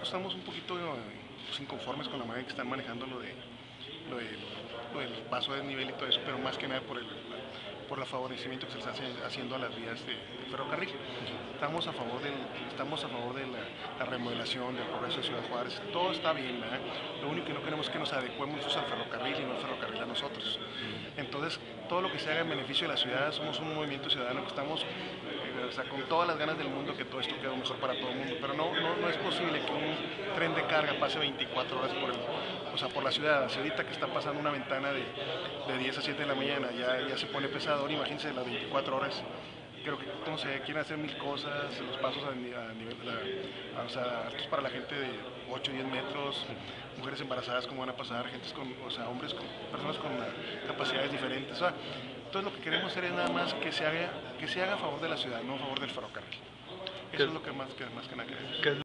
pues estamos un poquito pues, inconformes con la manera que están manejando lo del paso de nivel y todo eso, pero más que nada por el favorecimiento que se les está haciendo a las vías de ferrocarril. Estamos a favor de la remodelación, del progreso de Ciudad Juárez, todo está bien, ¿verdad? Lo único que no queremos es que nos adecuemos al ferrocarril y no el ferrocarril a nosotros. Entonces, todo lo que se haga en beneficio de la ciudad, somos un movimiento ciudadano que estamos o sea, con todas las ganas del mundo que todo esto quede mejor para todo el mundo, pero no es posible que un tren de carga pase 24 horas por la ciudad. Así ahorita que está pasando una ventana de 10 a 7 de la mañana, ya se pone pesador, imagínense las 24 horas. Creo que no sé, quieren hacer mil cosas, los pasos a nivel, o sea, altos para la gente de 8 o 10 metros, mujeres embarazadas, cómo van a pasar, o sea, personas con capacidades diferentes. O sea, entonces lo que queremos hacer es nada más que se haga a favor de la ciudad, no a favor del ferrocarril. Eso es lo que más que nada queremos.